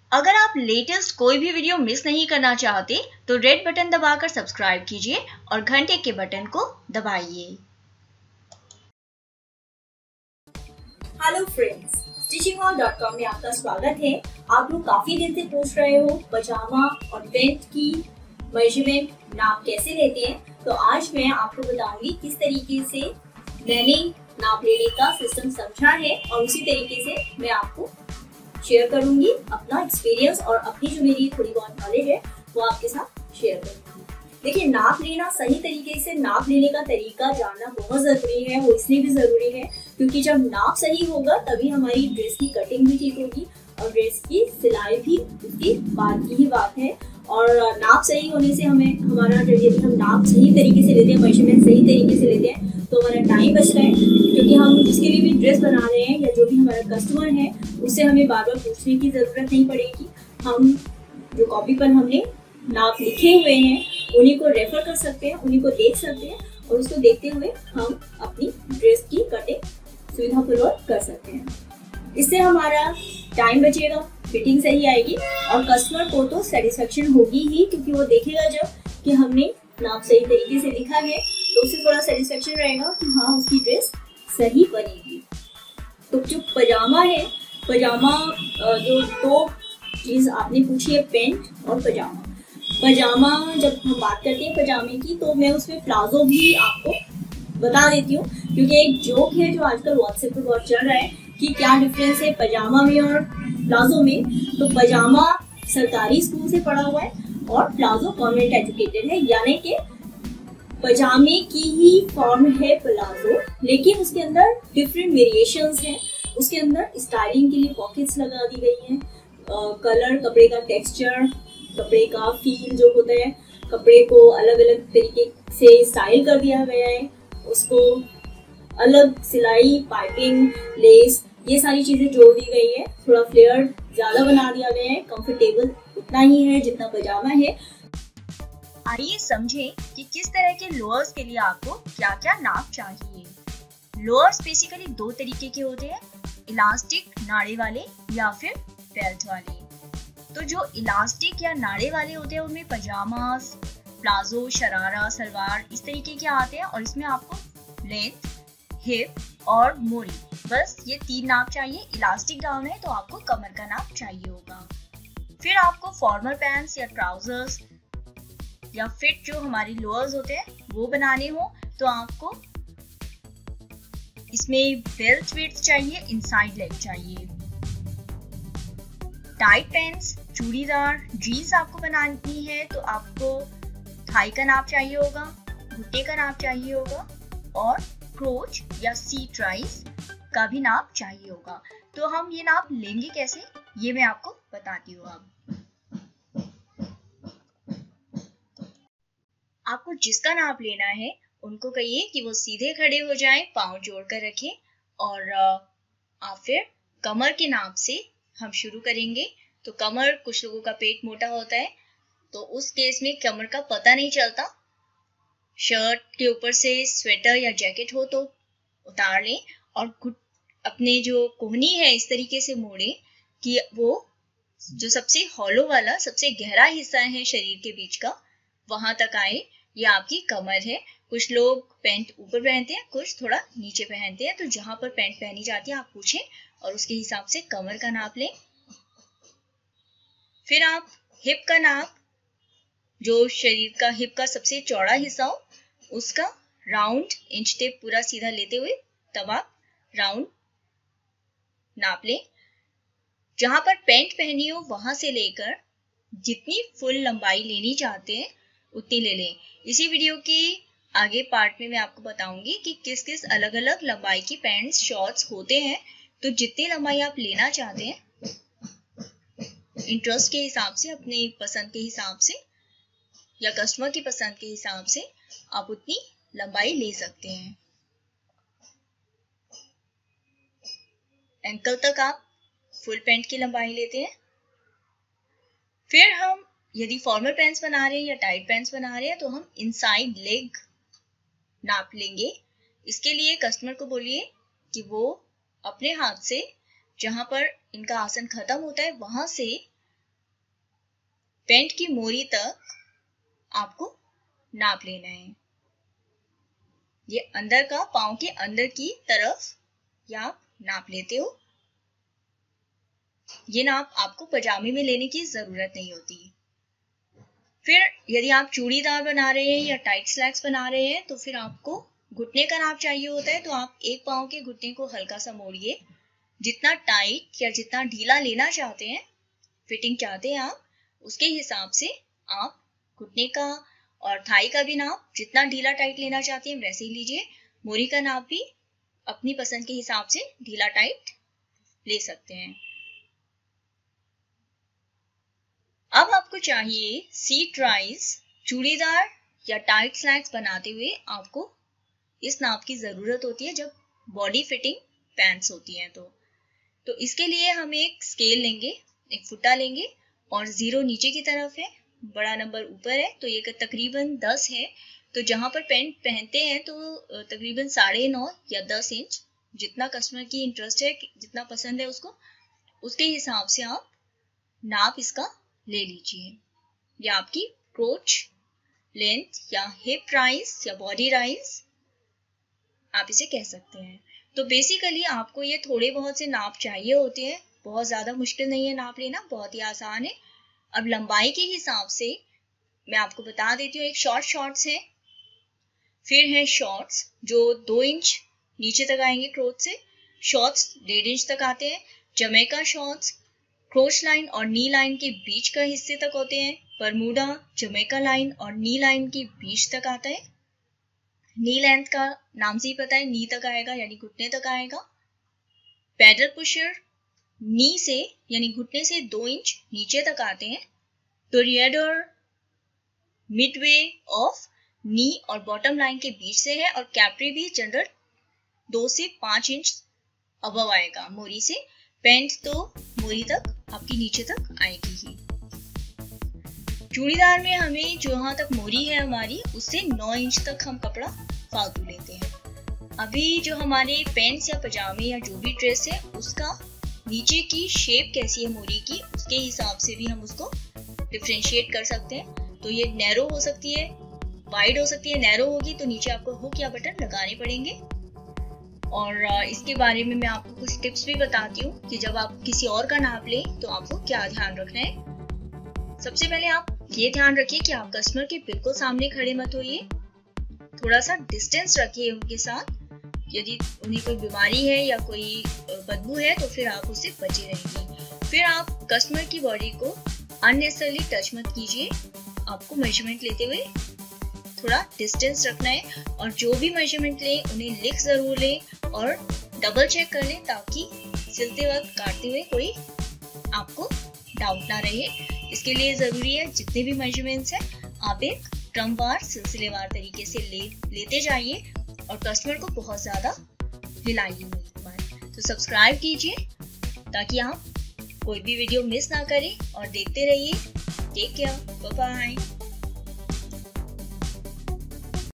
अगर आप लेटेस्ट कोई भी वीडियो मिस नहीं करना चाहते तो रेड बटन दबाकर सब्सक्राइब कीजिए और घंटे के बटन को दबाइए। हेलो फ्रेंड्स, stitchingwall.com में आपका स्वागत है। आप लोग काफी दिन से पूछ रहे हो पजामा और पैंट की मेजरमेंट नाप कैसे लेते हैं, तो आज मैं आपको बताऊंगी किस तरीके से मैंने नाप लेने का सिस्टम समझा है और उसी तरीके से मैं आपको शेयर करूंगी अपना एक्सपीरियंस और अपनी जो मेरी थोड़ी बहुत नॉलेज है वो आपके साथ शेयर करूंगी। देखिए, नाप लेना, सही तरीके से नाप लेने का तरीका जानना बहुत जरूरी है। वो इसलिए भी जरूरी है क्योंकि जब नाप सही होगा तभी हमारी ड्रेस की कटिंग भी ठीक होगी और ड्रेस की सिलाई भी उसकी बाद की ही बात है। और नाप सही होने से हमें हमारा यदि हम नाप सही तरीके से लेते हैं, मेजरमेंट सही तरीके से लेते हैं तो हमारा टाइम बच रहा है, क्योंकि हम जिसके लिए भी ड्रेस बना रहे हैं या जो भी हमारा कस्टमर है उससे हमें बार बार पूछने की जरूरत नहीं पड़ेगी। हम जो कॉपी पर हमने नाप लिखे हुए हैं उन्हीं को रेफर कर सकते हैं, उन्हीं को देख सकते हैं और उसको देखते हुए हम अपनी ड्रेस की कटिंग सुविधापूर्वक कर सकते हैं। इससे हमारा टाइम बचेगा, फिटिंग सही आएगी और कस्टमर को तो सेटिस्फेक्शन होगी ही, क्योंकि वो देखेगा जब कि हमने नाप सही तरीके से लिखा है तो उसे थोड़ा सेटिस्फेक्शन रहेगा कि हाँ, उसकी ड्रेस सही बनेगी। तो जो पजामा है, पजामा जो दो चीज आपने पूछी है, पैंट और पजामा। पजामा जब हम बात करते हैं पजामे की तो मैं उसमें प्लाजो भी आपको बता देती हूँ, क्योंकि एक जोक है जो आजकल व्हाट्सएप पर बहुत चल रहा है कि क्या डिफरेंस है पजामा में और प्लाजो में। तो पजामा सरकारी स्कूल से पढ़ा हुआ है और प्लाजो कॉन्वेंट एजुकेटेड है, यानी कि पजामे की ही फॉर्म है प्लाजो, लेकिन उसके अंदर डिफरेंट वेरिएशंस हैं। उसके अंदर स्टाइलिंग के लिए पॉकेट्स लगा दी गई हैं, कलर, कपड़े का टेक्सचर, कपड़े का फील जो होता है, कपड़े को अलग अलग तरीके से स्टाइल कर दिया गया है, उसको अलग सिलाई, पाइपिंग, लेस, ये सारी चीजें जोड़ दी गई है। थोड़ा फ्लेयर ज्यादा बना दिया गया है। कंफर्टेबल उतना ही है जितना पजामा है। आइए समझें कि किस तरह के लोअर्स के लिए आपको क्या क्या नाप चाहिए। लोअर्स बेसिकली दो तरीके के होते हैं, इलास्टिक नाड़े वाले या फिर बेल्ट वाले। तो जो इलास्टिक या नाड़े वाले होते हैं उनमें पजामा, प्लाजो, शरारा, सलवार इस तरीके के आते हैं और इसमें आपको लेंथ, हिप और मोरी, बस ये तीन नाप चाहिए। इलास्टिक डालना है तो आपको कमर का नाप चाहिए होगा। फिर आपको फॉर्मल पैंट्स या ट्राउजर्स या फिट जो हमारी लोअर्स होते हैं वो बनाने हो तो आपको इसमें बेल्ट विड्थ चाहिए, इनसाइड लेग चाहिए। टाइट पैंट्स, चूड़ीदार, जीन्स आपको बनानी है तो आपको थाई का नाप चाहिए होगा, घुट्टे का नाप चाहिए होगा और क्रोच या सीट राइज का भी नाप चाहिए होगा। तो हम ये नाप लेंगे कैसे, ये मैं आपको बताती हूँ। अब आपको जिसका नाप लेना है उनको कहिए कि वो सीधे खड़े हो जाएं, पांव जोड़कर रखें और आप फिर कमर के नाप से हम शुरू करेंगे। तो कमर, कुछ लोगों का पेट मोटा होता है तो उस केस में कमर का पता नहीं चलता। शर्ट के ऊपर से स्वेटर या जैकेट हो तो उतार लें और अपने जो कोहनी है इस तरीके से मोड़े कि वो जो सबसे हॉलो वाला, सबसे गहरा हिस्सा है शरीर के बीच का, वहां तक आए। ये आपकी कमर है। कुछ लोग पैंट ऊपर पहनते हैं, कुछ थोड़ा नीचे पहनते हैं, तो जहां पर पैंट पहनी जाती है आप पूछें और उसके हिसाब से कमर का नाप लें। फिर आप हिप का नाप, जो शरीर का हिप का सबसे चौड़ा हिस्सा हो उसका राउंड इंच टेप पूरा सीधा लेते हुए तब आप राउंड नाप लें। जहां पर पैंट पहनी हो वहां से लेकर जितनी फुल लंबाई लेनी चाहते हैं उतनी ले लें। इसी वीडियो के आगे पार्ट में मैं आपको बताऊंगी कि किस किस अलग अलग लंबाई की पैंट्स, शॉर्ट्स होते हैं। तो जितनी लंबाई आप लेना चाहते हैं, इंटरेस्ट के हिसाब से, अपनी पसंद के हिसाब से या कस्टमर की पसंद के हिसाब से आप उतनी लंबाई ले सकते हैं। एंकल तक आप फुल पैंट की लंबाई लेते हैं। फिर हम यदि फॉर्मल पैंट्स बना रहे हैं या टाइट पैंट्स बना रहे हैं तो हम इनसाइड लेग नाप लेंगे। इसके लिए कस्टमर को बोलिए कि वो अपने हाथ से जहां पर इनका आसन खत्म होता है वहां से पैंट की मोरी तक आपको नाप लेना है। ये अंदर का, पाँव के अंदर की तरफ ये आप नाप लेते हो। ये नाप आपको पजामे में लेने की जरूरत नहीं होती। फिर यदि आप चूड़ीदार बना रहे हैं या टाइट स्लैक्स बना रहे हैं तो फिर आपको घुटने का नाप चाहिए होता है। तो आप एक पाँव के घुटने को हल्का सा मोड़िए। जितना टाइट या जितना ढीला लेना चाहते हैं, फिटिंग चाहते हैं आप, उसके हिसाब से आप घुटने का और थाई का भी नाप जितना ढीला टाइट लेना चाहते हैं वैसे ही लीजिए। मोरी का नाप भी अपनी पसंद के हिसाब से ढीला टाइट ले सकते हैं। अब आपको चाहिए सीट राइज। चूड़ीदार या टाइट स्लैक्स बनाते हुए आपको इस नाप की जरूरत होती है जब बॉडी फिटिंग पैंट्स होती हैं। तो इसके लिए हम एक स्केल लेंगे, एक फुट्टा लेंगे और 0 नीचे की तरफ है, बड़ा नंबर ऊपर है, तो ये तकरीबन 10 है। तो जहां पर पैंट पहनते हैं तो तकरीबन 9.5 या 10 इंच, जितना कस्टमर की इंटरेस्ट है, जितना पसंद है उसको, उसके हिसाब से आप नाप इसका ले लीजिए। या आपकी क्रोच लेंथ या हिप राइज या बॉडी राइज आप इसे कह सकते हैं। तो बेसिकली आपको ये थोड़े बहुत से नाप चाहिए होते हैं, बहुत ज्यादा मुश्किल नहीं है नाप लेना, बहुत ही आसान है। अब लंबाई के हिसाब से मैं आपको बता देती हूँ। एक शॉर्ट्स है, फिर है शॉर्ट्स जो 2 इंच नीचे तक आएंगे क्रोच से, शॉर्ट्स 1.5 इंच तक आते हैं, जमैका शॉर्ट्स क्रोच लाइन और नी लाइन के बीच का हिस्से तक होते हैं, बरमूडा जमैका लाइन और नी लाइन के बीच तक आता है। नी लेंथ का नाम से ही पता है, नी तक आएगा यानी घुटने तक आएगा। पैडल पुशर नी से यानी घुटने से 2 इंच नीचे तक आते हैं। टोरिएडर मिडवे ऑफ नी और बॉटम लाइन के बीच से है और कैप्री भी जनरल 2 से 5 इंच अबव आएगा मोरी से। पैंट तो मोरी तक आपकी नीचे तक आएगी ही। चूड़ीदार में हमें जहां तक मोरी है हमारी, उससे 9 इंच तक हम कपड़ा फालतू लेते हैं। अभी जो हमारे पैंट्स या पजामे या जो भी ड्रेस है उसका नीचे की शेप कैसी है मोरी की, उसके हिसाब से भी हम उसको डिफरेंशिएट कर सकते हैं। तो ये नैरो हो सकती है, वाइड हो सकती है। नैरो होगी तो नीचे आपको हुक या बटन लगाने पड़ेंगे। और इसके बारे में मैं आपको कुछ टिप्स भी बताती हूँ कि जब आप किसी और का नाप लें तो आपको क्या ध्यान रखना है। सबसे पहले आप ये ध्यान रखिए कि आप कस्टमर के बिल्कुल सामने खड़े मत होइए, थोड़ा सा डिस्टेंस रखिए उनके साथ। यदि उन्हें कोई बीमारी है या कोई बदबू है तो फिर आप उससे बचे रहिए। फिर आप कस्टमर की बॉडी को अननेसेसरली टच मत कीजिए। आपको मेजरमेंट लेते हुए थोड़ा डिस्टेंस रखना है और जो भी मेजरमेंट लें उन्हें लिख जरूर लें और डबल चेक कर लें ताकि सिलते वक्त काटते हुए कोई आपको डाउट ना रहे। इसके लिए जरूरी है जितने भी मेजरमेंट्स हैं आप एक क्रमवार सिलसिलेवार तरीके से लेते जाइए और कस्टमर को बहुत ज्यादा हिलाइए नहीं। तो सब्सक्राइब कीजिए ताकि आप कोई भी वीडियो मिस ना करें और देखते रहिए। Take care, bye bye.